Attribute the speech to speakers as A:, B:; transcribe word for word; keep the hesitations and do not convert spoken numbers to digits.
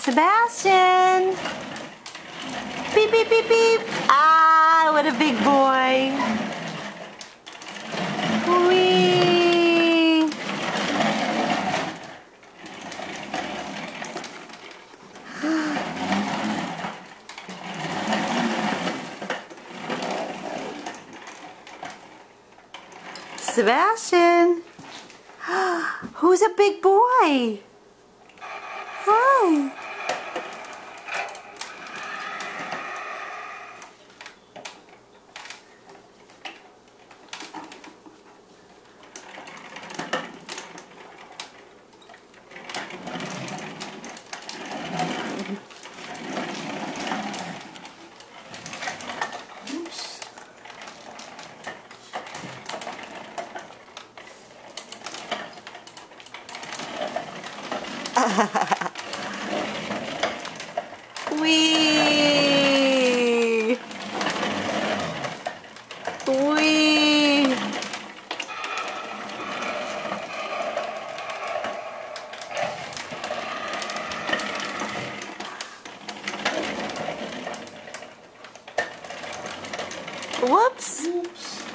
A: Sebastian! Beep, beep, beep, beep! Ah, what a big boy! Whee! Sebastian! Who's a big boy? Hi! Wee! Wee! Whoops!
B: Oops.